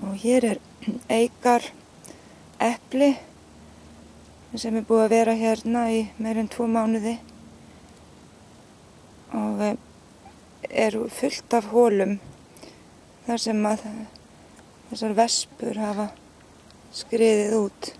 Og hér eikarepli sem búið að vera hérna í meira en 2 mánuði og fullt af holum þar sem að þessar vespur hafa skriðið út.